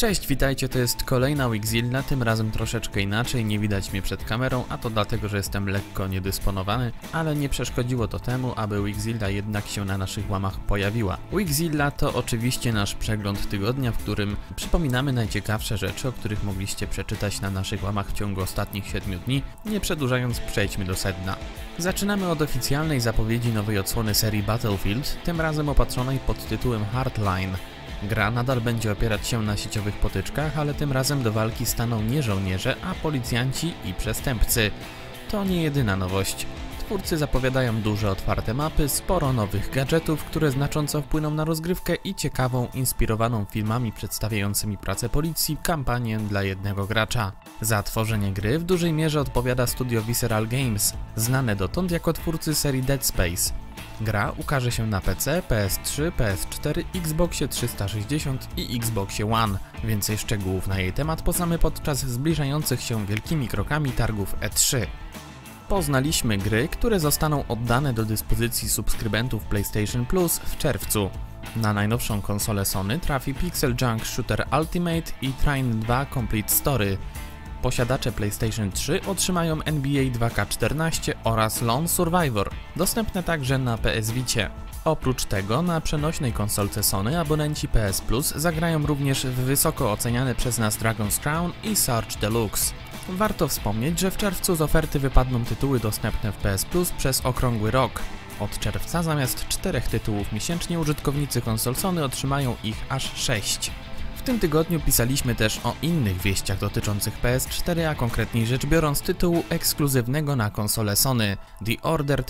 Cześć, witajcie, to jest kolejna Wixilla, tym razem troszeczkę inaczej, nie widać mnie przed kamerą, a to dlatego, że jestem lekko niedysponowany, ale nie przeszkodziło to temu, aby Wixilla jednak się na naszych łamach pojawiła. Wixilla to oczywiście nasz przegląd tygodnia, w którym przypominamy najciekawsze rzeczy, o których mogliście przeczytać na naszych łamach w ciągu ostatnich 7 dni. Nie przedłużając, przejdźmy do sedna. Zaczynamy od oficjalnej zapowiedzi nowej odsłony serii Battlefield, tym razem opatrzonej pod tytułem Hardline. Gra nadal będzie opierać się na sieciowych potyczkach, ale tym razem do walki staną nie żołnierze, a policjanci i przestępcy. To nie jedyna nowość. Twórcy zapowiadają duże otwarte mapy, sporo nowych gadżetów, które znacząco wpłyną na rozgrywkę i ciekawą, inspirowaną filmami przedstawiającymi pracę policji, kampanię dla jednego gracza. Za tworzenie gry w dużej mierze odpowiada studio Visceral Games, znane dotąd jako twórcy serii Dead Space. Gra ukaże się na PC, PS3, PS4, Xboxie 360 i Xboxie One. Więcej szczegółów na jej temat poznamy podczas zbliżających się wielkimi krokami targów E3. Poznaliśmy gry, które zostaną oddane do dyspozycji subskrybentów PlayStation Plus w czerwcu. Na najnowszą konsolę Sony trafi Pixel Junk Shooter Ultimate i Trine 2 Complete Story. Posiadacze PlayStation 3 otrzymają NBA 2K14 oraz Lone Survivor, dostępne także na PS Vicie. Oprócz tego na przenośnej konsolce Sony abonenci PS Plus zagrają również w wysoko oceniane przez nas Dragon's Crown i Surge Deluxe. Warto wspomnieć, że w czerwcu z oferty wypadną tytuły dostępne w PS Plus przez okrągły rok. Od czerwca zamiast 4 tytułów miesięcznie użytkownicy konsol Sony otrzymają ich aż 6. W tym tygodniu pisaliśmy też o innych wieściach dotyczących PS4, a konkretniej rzecz biorąc tytułu ekskluzywnego na konsolę Sony, The Order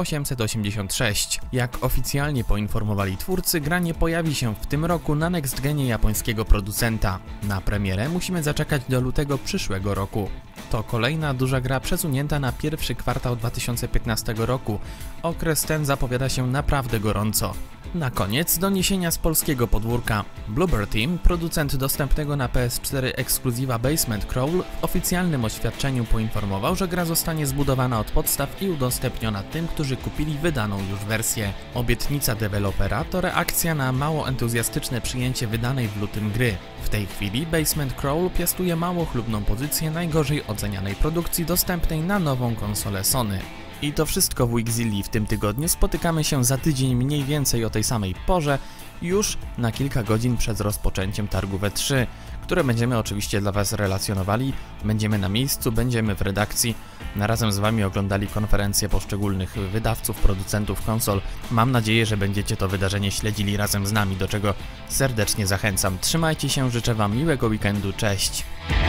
1886. Jak oficjalnie poinformowali twórcy, gra nie pojawi się w tym roku na next genie japońskiego producenta. Na premierę musimy zaczekać do lutego przyszłego roku. To kolejna duża gra przesunięta na pierwszy kwartał 2015 roku. Okres ten zapowiada się naprawdę gorąco. Na koniec doniesienia z polskiego podwórka. Bloober Team, producent dostępnego na PS4 ekskluzywa Basement Crawl, w oficjalnym oświadczeniu poinformował, że gra zostanie zbudowana od podstaw i udostępniona tym, którzy kupili wydaną już wersję. Obietnica dewelopera to reakcja na mało entuzjastyczne przyjęcie wydanej w lutym gry. W tej chwili Basement Crawl piastuje mało chlubną pozycję najgorzej ocenianej produkcji dostępnej na nową konsolę Sony. I to wszystko w Wixilli w tym tygodniu. Spotykamy się za tydzień mniej więcej o tej samej porze, już na kilka godzin przed rozpoczęciem targów E3, które będziemy oczywiście dla Was relacjonowali. Będziemy na miejscu, będziemy w redakcji, razem z Wami oglądali konferencje poszczególnych wydawców, producentów konsol. Mam nadzieję, że będziecie to wydarzenie śledzili razem z nami, do czego serdecznie zachęcam. Trzymajcie się, życzę Wam miłego weekendu, cześć!